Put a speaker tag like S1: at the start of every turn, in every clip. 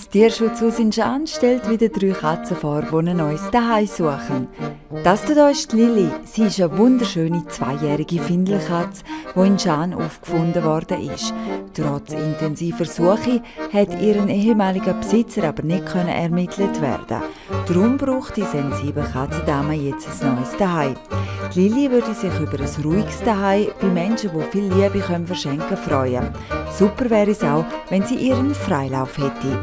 S1: Das Tierschutzhaus in Schaan stellt wieder 3 Katzen vor, die ein neues Zuhause suchen. Das hier ist die Lilly. Sie ist eine wunderschöne 2-jährige Findelkatze, die in Schaan aufgefunden worden ist. Trotz intensiver Suche hat ihren ehemaliger Besitzer aber nicht ermittelt werden. Darum braucht die sensible Katzendame jetzt ein neues Zuhause. Lilly würde sich über ein ruhiges Zuhause bei Menschen, die viel Liebe verschenken können, freuen. Super wäre es auch, wenn sie ihren Freilauf hätte.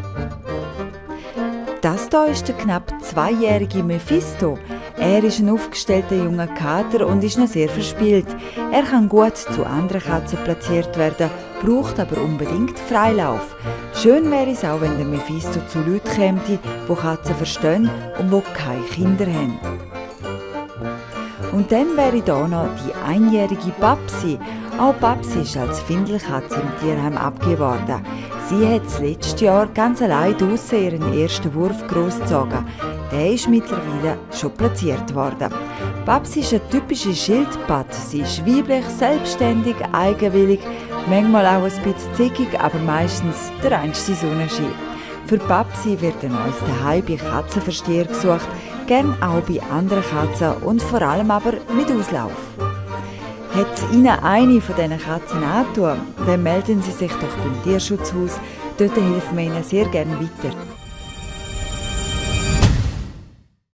S1: Das hier ist der knapp 2-jährige Mephisto. Er ist ein aufgestellter junger Kater und ist noch sehr verspielt. Er kann gut zu anderen Katzen platziert werden, braucht aber unbedingt Freilauf. Schön wäre es auch, wenn der Mephisto zu Leuten käme, die Katzen verstehen und die keine Kinder haben. Und dann wäre hier noch die 1-jährige Babsi. Auch Babsi ist als Findelkatze im Tierheim abgegeben worden. Sie hat letztes Jahr ganz allein draussen ihren ersten Wurf großgezogen. Der ist mittlerweile schon platziert worden. Babsi ist eine typische Schildpatte. Sie ist weiblich, selbstständig, eigenwillig, manchmal auch ein bisschen zickig, aber meistens der reinste Sonnenschein. Für Babsi wird ein neues Zuhause bei Katzenversteher gesucht, gern auch bei anderen Katzen und vor allem aber mit Auslauf. Hat Ihnen eine von diesen Katzen angetan, dann melden Sie sich doch beim Tierschutzhaus. Dort helfen wir Ihnen sehr gerne weiter.